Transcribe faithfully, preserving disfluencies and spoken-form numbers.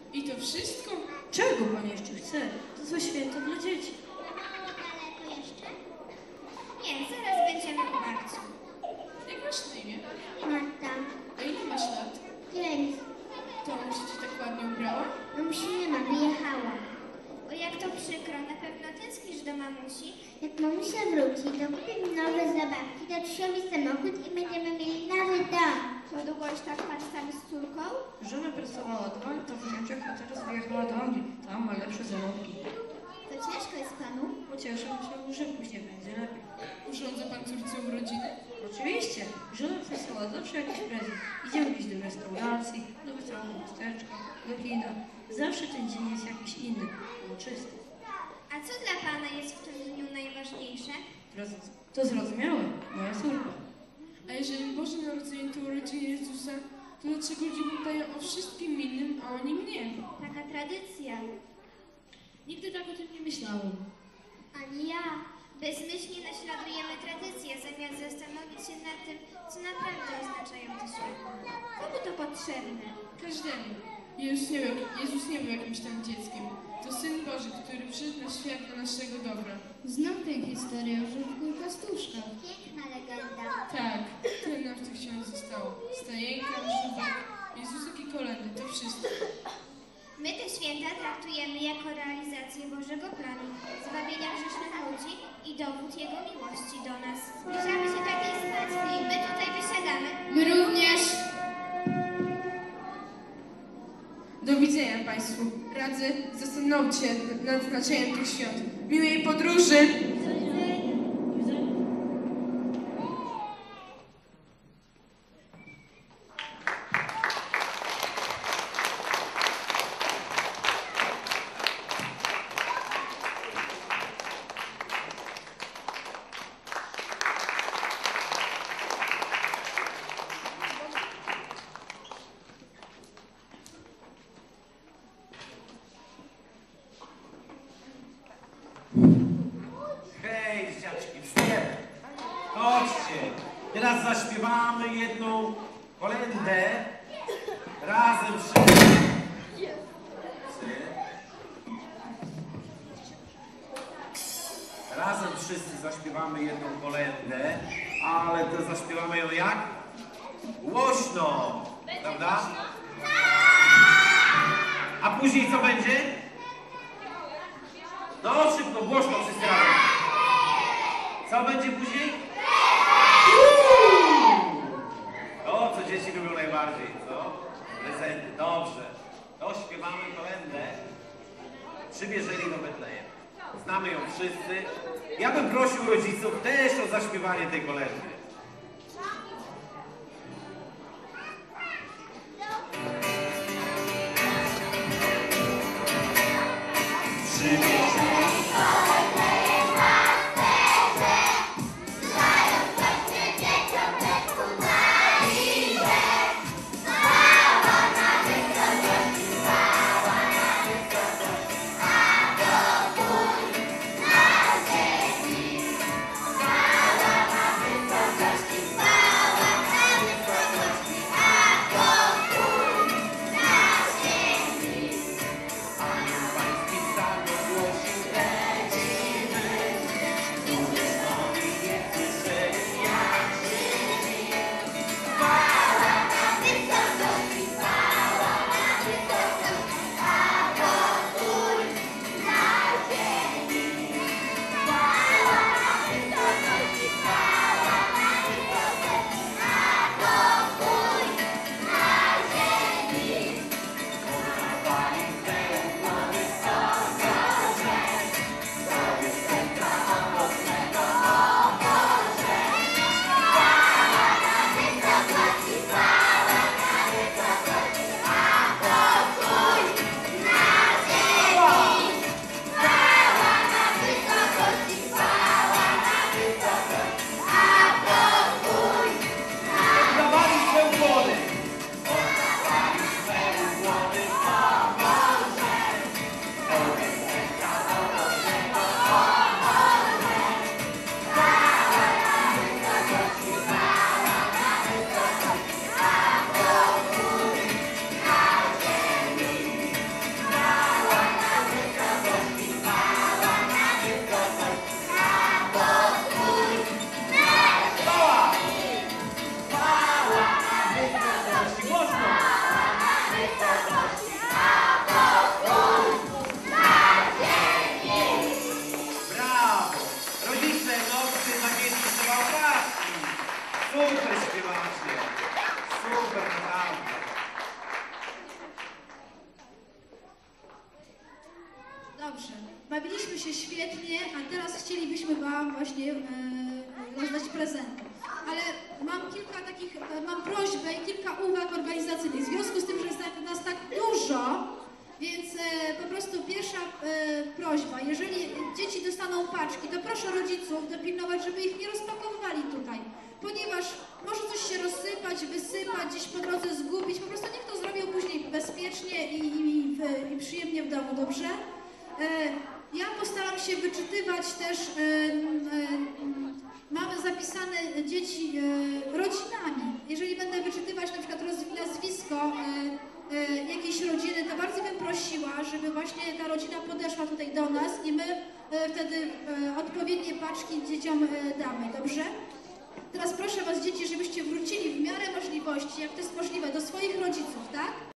I to wszystko? Czego pan jeszcze chce? To są święto dla dzieci. Daleko jeszcze? Nie, zaraz będziemy u babci. Jak masz na imię? Marta, A ile masz lat? pięć. To mamusia cię tak ładnie ubrała? Mamusi nie ma, wyjechała. O, jak to przykro, na pewno tęsknisz do mamusi. Jak mamusia wróci, to kupię mi nowe zabawki, tatusiowi samochód i będziemy mieli nowy dom. To długo już tak pan sam z córką? Żona pracowała dwa lata w Niemczech, a teraz wyjechała do Anglii. Tam ma lepsze zarobki. To ciężko jest panu? Pocieszę się, że później będzie lepiej. Urządza pan córce urodziny? Oczywiście. Żona przysłała zawsze jakiś prezent. Idziemy gdzieś do restauracji, do wesołego miasteczka, do kina. Zawsze ten dzień jest jakiś inny, uroczysty. A co dla pana jest w tym dniu najważniejsze? Roz- To zrozumiałe, moja córka. A jeżeli Boże Narodzenie to urodziny Jezusa, to dlaczego ludzie pamiętają o wszystkim innym, a o nim nie? Taka tradycja. Nigdy tak o tym nie myślałem. Ani ja. Bezmyślnie naśladujemy tradycję, zamiast zastanowić się nad tym, co naprawdę oznaczają te święta. Komu to potrzebne? Każdemu. Jezus nie, był, Jezus nie był jakimś tam dzieckiem. To Syn Boży, który przyszedł na świat dla naszego dobra. Znam tę historię o żółwku i pastuszkach. Piękna legenda. Tak, tyle nam w tych książek zostało. Stajenka, żółwek, Jezusek i kolendy, to wszystko. My te święta traktujemy jako realizację Bożego planu, zbawienia grzesznych ludzi i dowód Jego miłości do nas. Zbliżamy się takiej sytuacji i my tutaj wysiadamy. My również. Do widzenia Państwu. Radzę zastanowić się nad znaczeniem tych świąt. Miłej podróży! Hej, dzieciaczki, wstęp! Chodźcie! Teraz zaśpiewamy jedną kolędę razem wszyscy. Razem wszyscy zaśpiewamy jedną kolędę, ale to zaśpiewamy ją jak? Głośno! Prawda? A później co będzie? No szybko, głośno wszyscy razem. Co będzie później? To, co dzieci lubią najbardziej, co? Prezenty, dobrze. To śpiewamy kolędę. Przybierzeli do Betlejem. Znamy ją wszyscy. Ja bym prosił rodziców też o zaśpiewanie tej kolendy. Dobrze. Bawiliśmy się świetnie, a teraz chcielibyśmy Wam właśnie e, rozdać prezenty. Ale mam kilka takich, e, mam prośbę i kilka uwag organizacyjnych. W związku z tym, że jest tak, nas tak dużo, więc e, po prostu pierwsza e, prośba, jeżeli dzieci dostaną paczki, to proszę rodziców dopilnować, żeby ich nie rozpakowywali tutaj, ponieważ może coś się rozsypać, wysypać, gdzieś po drodze zgubić, po prostu niech to zrobią później bezpiecznie i, i, w, i przyjemnie w domu, dobrze? E, ja postaram się wyczytywać też, e, e, mamy zapisane dzieci e, rodzinami. Jeżeli będę wyczytywać na przykład roz- nazwisko e, e, jakiejś rodziny, to bardzo bym prosiła, żeby właśnie ta rodzina podeszła tutaj do nas i my e, wtedy e, odpowiednie paczki dzieciom e, damy, dobrze? Teraz proszę Was, dzieci, żebyście wrócili w miarę możliwości, jak to jest możliwe, do swoich rodziców, tak?